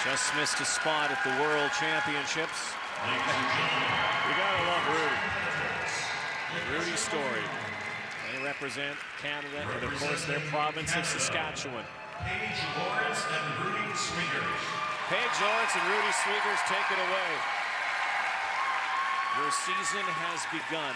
Just missed a spot at the World Championships. You gotta love Rudy. Rudy Story. They represent Canada and, of course, their province of Saskatchewan. Paige Lawrence and Rudy Swiegers. Paige Lawrence and Rudy Swiegers take it away. Your season has begun.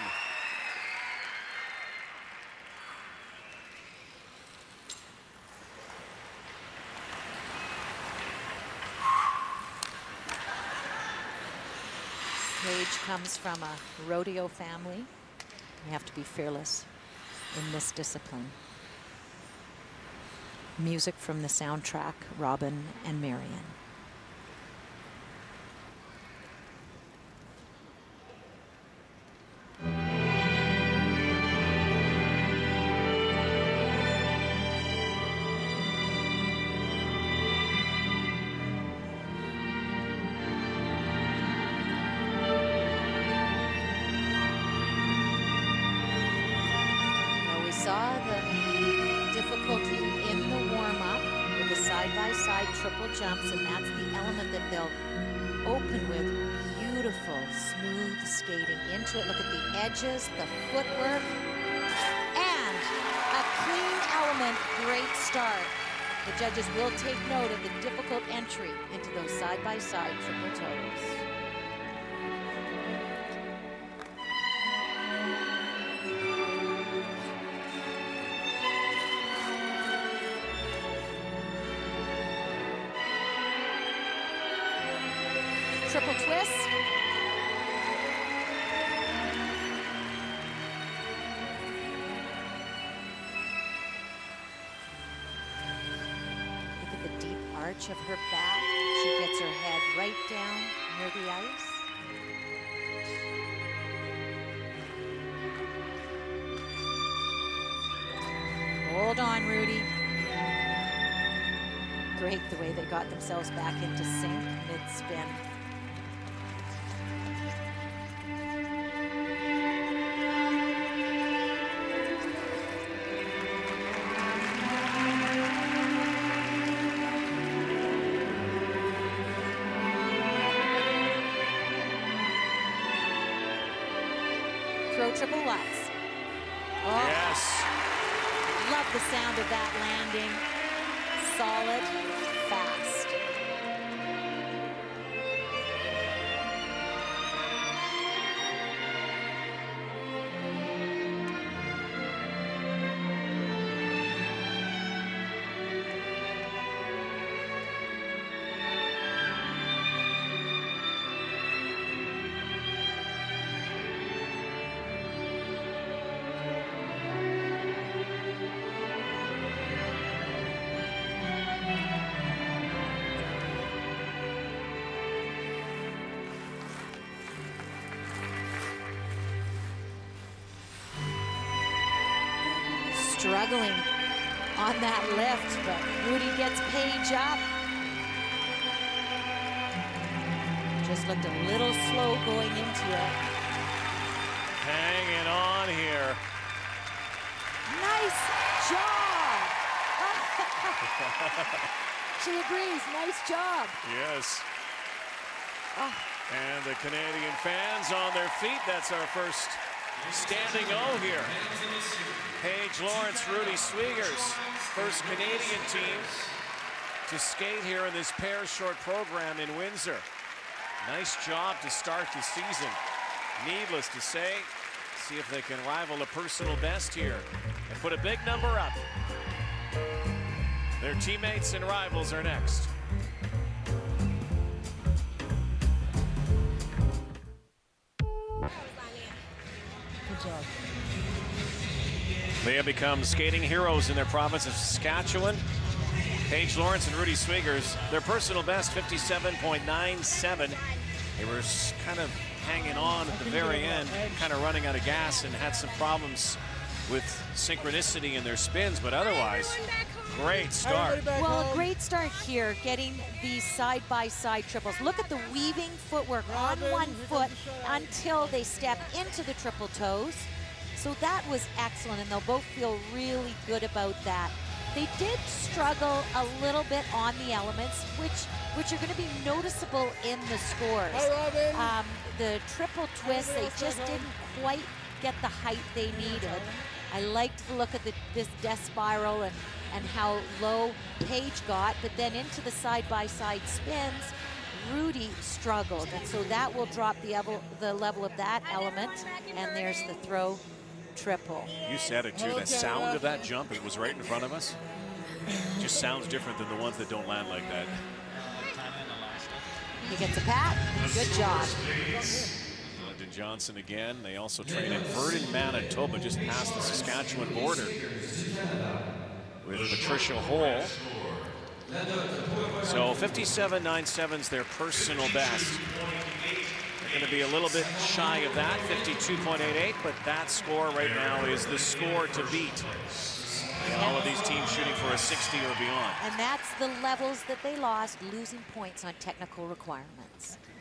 Paige comes from a rodeo family. You have to be fearless in this discipline. Music from the soundtrack, Robin and Marian. Saw the difficulty in the warm-up with the side-by-side triple jumps, and that's the element that they'll open with. Beautiful, smooth skating into it. Look at the edges, the footwork, and a clean element. Great start. The judges will take note of the difficult entry into those side-by-side triple toes. Triple twist. Look at the deep arch of her back. She gets her head right down near the ice. Hold on, Rudy. Great the way they got themselves back into sync mid-spin. Throw triple Lutz. Oh, yes. Love the sound of that landing. Solid, fast. Struggling on that lift, but Rudy gets Paige up. Just looked a little slow going into it. Hanging on here. Nice job. She agrees, nice job. Yes. Oh. And the Canadian fans on their feet. That's our first standing O here. Paige Lawrence, Rudy Swiegers, first Canadian team to skate here in this pair short program in Windsor. Nice job to start the season. Needless to say, see if they can rival a personal best here and put a big number up. Their teammates and rivals are next. Good job. They have become skating heroes in their province of Saskatchewan. Paige Lawrence and Rudy Swiegers, their personal best, 57.97. They were kind of hanging on at the very end, kind of running out of gas, and had some problems with synchronicity in their spins, but otherwise, great start. Well, a great start here, getting these side-by-side triples. Look at the weaving footwork on one foot until they step into the triple toes. So that was excellent, and they'll both feel really good about that. They did struggle a little bit on the elements, which are going to be noticeable in the scores. The triple twist, they just didn't quite get the height they needed. I liked the look of this death spiral and how low Paige got, but then into the side-by-side spins, Rudy struggled, and so that will drop the level of that element, and there's the throw triple. You said it too, the sound of that jump, it was right in front of us. Just sounds different than the ones that don't land like that. He gets a pat, good job. Lyndon Johnson again. They also train in Virden, Manitoba, just past the Saskatchewan border, with Patricia Hole. So 57.97 is their personal best. They're going to be a little bit shy of that, 52.88, but that score right now is the score to beat. And all of these teams shooting for a 60 or beyond. And that's the levels that they lost, losing points on technical requirements.